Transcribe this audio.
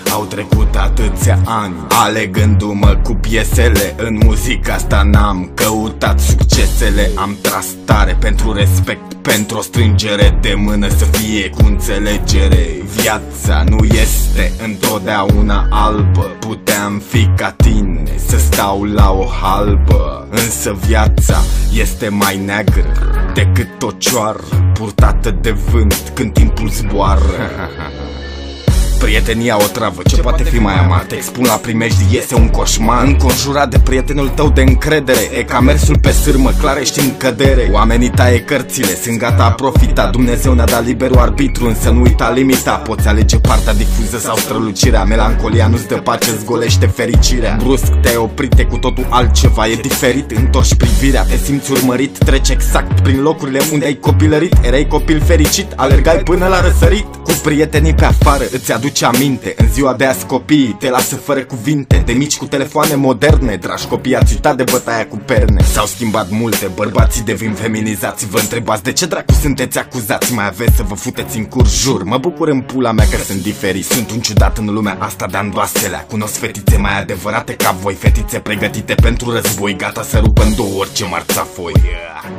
Au trecut atâția ani alegându-mă cu piesele. În muzica asta n-am căutat succesele. Am tras tare pentru respect, pentru o strângere de mână, să fie cu înțelegere. Viața nu este întotdeauna albă. Puteam fi ca tine, să stau la o halbă, însă viața este mai neagră decât o cioară purtată de vânt când timpul zboară. Prietenia o travă, ce poate fi mai amar? Te expun la primejdii, iese un coșmar. Înconjurat de prietenul tău de încredere, e ca mersul pe sârmă, clar ești în cădere. Oamenii taie cărțile, sunt gata a profita. Dumnezeu ne-a dat liberul arbitru, însă nu uita limita. Poți alege partea difuză sau strălucirea. Melancolia nu-ți dă pace, îți golește fericirea. Brusc te-ai oprit, e cu totul altceva, e diferit. Întorci privirea, te simți urmărit. Treci exact prin locurile unde ai copilărit. Erai copil fericit, alergai până la răsărit. Cu prietenii pe afară, îți aduce aminte. În ziua de azi copiii te lasă fără cuvinte. De mici cu telefoane moderne, dragi copii, ați uitat de bătaia cu perne. S-au schimbat multe, bărbații devin feminizați. Vă întrebați de ce dracu sunteți acuzați? Mai aveți să vă futeți în curs, jur. Mă bucur în pula mea că sunt diferit. Sunt un ciudat în lumea asta de andoaselea. Cunosc fetițe mai adevărate ca voi, fetițe pregătite pentru război, gata să rupă în două orice marțafoi.